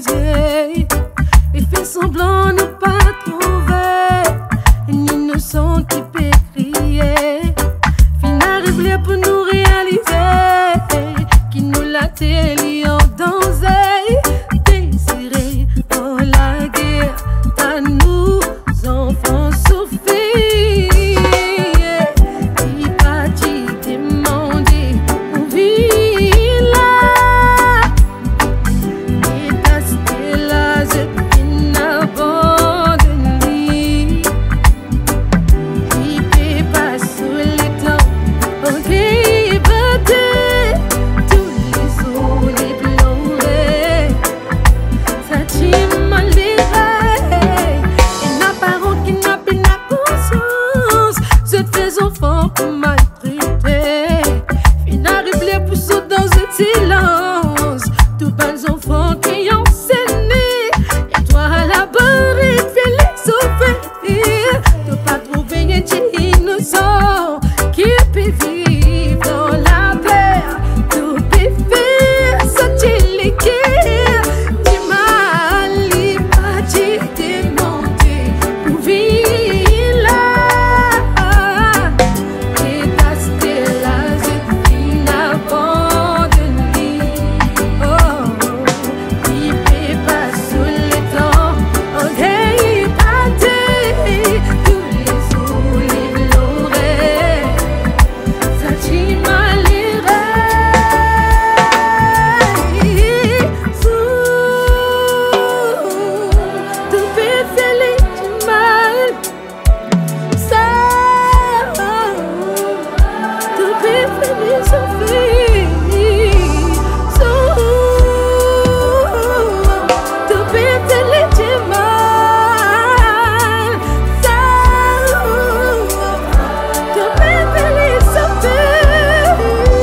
réaliser. Et fait semblant de ne pas trouver un innocent qui peut crier. Fin arrive pour nous réaliser qui nous l'a télé en danger. Désiré dans la guerre, à nous enfants souffrir. Il pas dit demander où vivre là. Et t'as là, je t'ai abandonné. Il peut pas sous les temps, ok, batté. Tous les jours, les pleurer. Ça t'y maléré. Et n'a pas qui n'a pas la conscience. Je fais enfant pour maltraiter. Fin arrive les pousseaux dans un silence. Tous les enfants qui ont saigné. Et toi à la barre et fais les souffrir. De pas trouver un petit innocent qui peut vivre dans la terre. Tout peut faire sortir les guerres. Du mal, il m'a dit demander pour vivre là. Et t'as là, je t'ai abandonné. Oh, il peut pas sous les temps, ok, il battait. Tous les jours, il pleurait. Ça t'y maléré. Tout peut faire du mal. Ça, tout peut faire souffrir. Tout peut faire du mal. Ça, tout peut faire souffrir.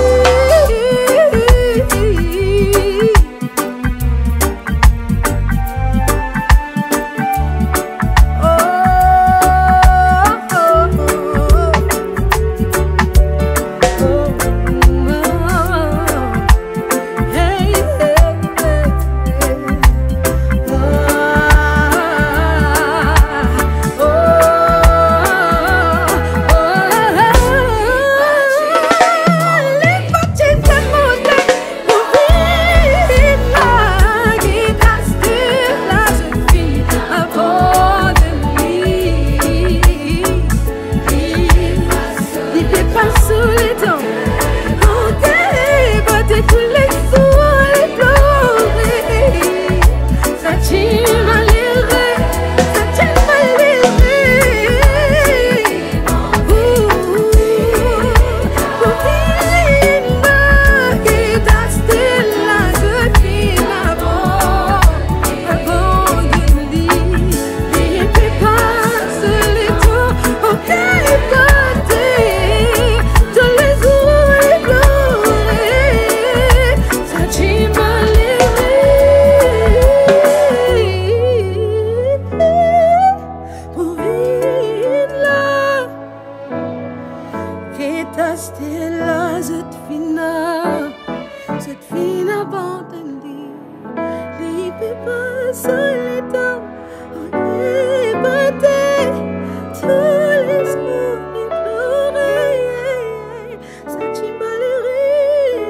Cette fille abandonnée, les pépins sur les temps, on est batté. Tous les jours, ils pleuraient. Ça t'y maléré.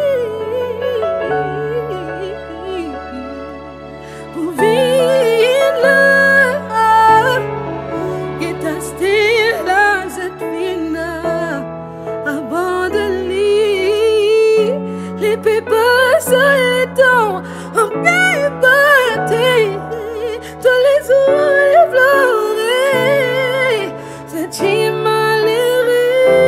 Pour vivre là, et t'as là, cette fille abandonnée. Les pépins sur les temps, on peut battre. Tous les jours, ils pleuraient. Ça t'y maléré.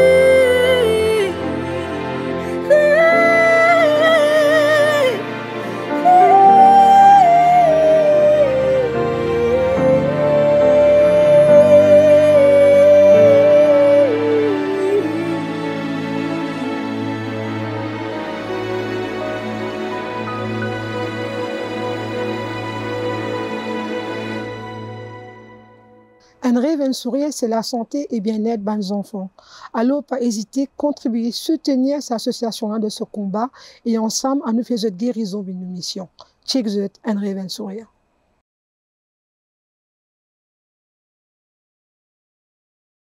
Un rêve, un sourire, c'est la santé et bien-être des enfants. Alors, pas hésiter, contribuer, soutenir cette association de ce combat et ensemble, à nous faire cette guérison de nos missions. Check it and Raven Souriant.